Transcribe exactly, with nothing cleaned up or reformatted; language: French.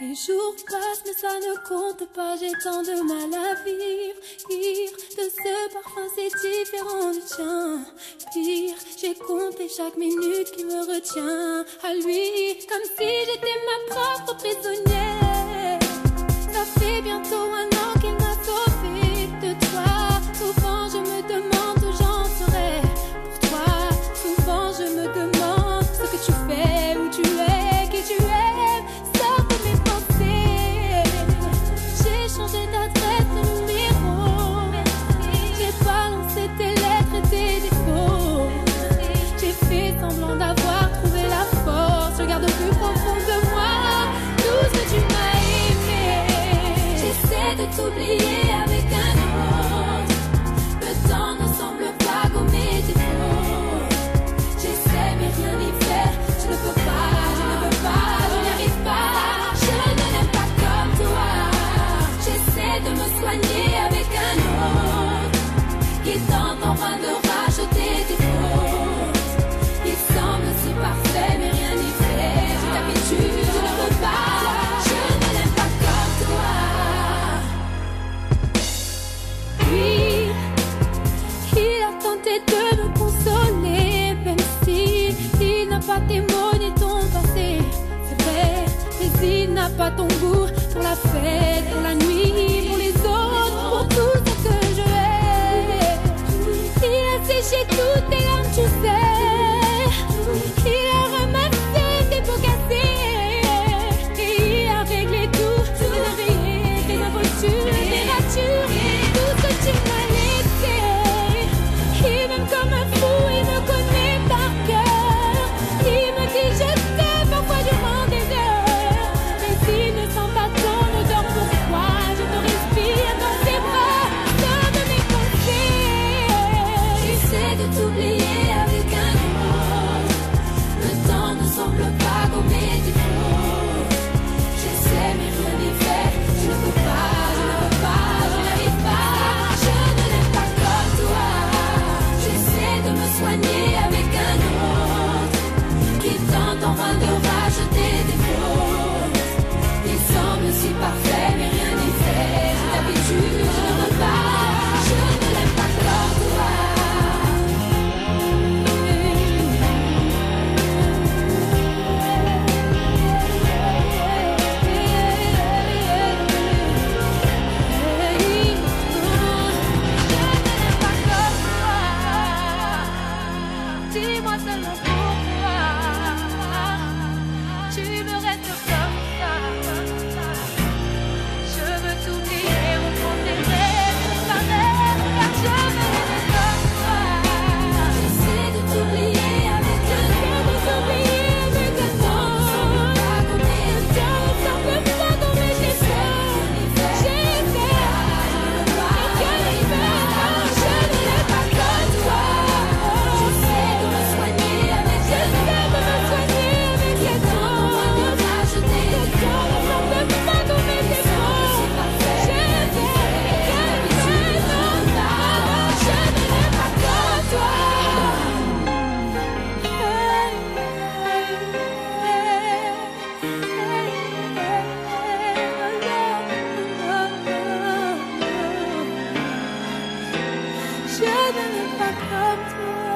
Les jours passent mais ça ne compte pas, j'ai tant de mal à vivre. Ivre de ce parfum c'est différent du tien. Pire, j'ai compté chaque minute qui me retient à lui, comme si j'étais ma propre prisonnière. Ça fait bientôt un an qu'il m'a sauvée de toi. Souvent je me demande où j'en serais pour toi. Souvent je me demande ce que tu fais, où tu es, qui tu es. Sors de mes pensées. J'ai changé d'adresse, de numéro. J'ai balancé tes lettres et tes défauts. J'ai fait semblant d'avoir trouvé la force. Je garde au plus profond de moi tout ce que tu m'as aimé. J'essaie de t'oublier avec un autre. Le temps ne semble pas gommer tes fautes. J'essaie mais rien n'y faire. Je ne peux pas, je ne peux pas, je n'y arrive pas. Je ne l'aime pas comme toi. J'essaie de me soigner avec un autre qui tente en vain de racheter tes fautes. Il semble si parfait mais rien n'y fait. J'ai l'habitude, je ne peux pas. Je ne l'aime pas comme toi. Oui, il a tenté de me consoler, même si il n'a pas tes mots ni ton passé. C'est vrai, mais il n'a pas ton goût pour la fête, pour la nuit, pour les autres, pour tout ce que je hais. Il a séché toutes tes larmes, tu sais. Il a ramassé tes pots cassés. Et il a réglé tout, tes impayés, tes impostures, tes ratures, tout ce que tu m'as laissé. Il m'aime comme un fou, il me connaît par cœur. Il me dit je t'aime parfois durant des heures. Mais s'il ne sent pas ton odeur, pourquoi je te respire dans tes bras, sors de mes pensées. J'essaie de t'oublier avec un autre. Le temps ne semble pas gommer tes fautes. J'essaie mais rien n'y fait. Je ne peux pas, je ne peux pas, je n'arrive pas. Je ne l'aime pas comme toi. J'essaie de me soigner avec un autre qui tente en vain de racheter des fautes. Il semble si parfait mais rien n'y fait. J'ai l'habitude, je ne veux pas. Je ne l'aime pas comme toi. Dis-moi seulement pourquoi tu me restes comme ça. Je veux t'oublier, reprendre tes rêves, ma mère, car je veux être comme toi. J'essaie de t'oublier avec un temps, de t'oublier avec un temps. Le temps ne semble pas gommer tes fautes. J'essaie, mais rien n'y fait. Je ne l'aime pas comme toi. J'essaie de me soigner avec un temps. De racheter le temps ne semble pas gommer tes fautes. J'essaie, mais rien n'y fait. Je ne l'aime pas comme toi. Je ne l'aime pas comme toi.